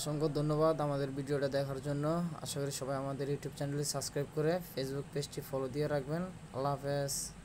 অসংখ্য ধন্যবাদ আমাদের ভিডিওটা দেখার জন্য। আশা করি সবাই আমাদের ইউটিউব চ্যানেলটি সাবস্ক্রাইব করে ফেসবুক পেজটি ফলো দিয়ে রাখবেন। আল্লাহ হাফেজ।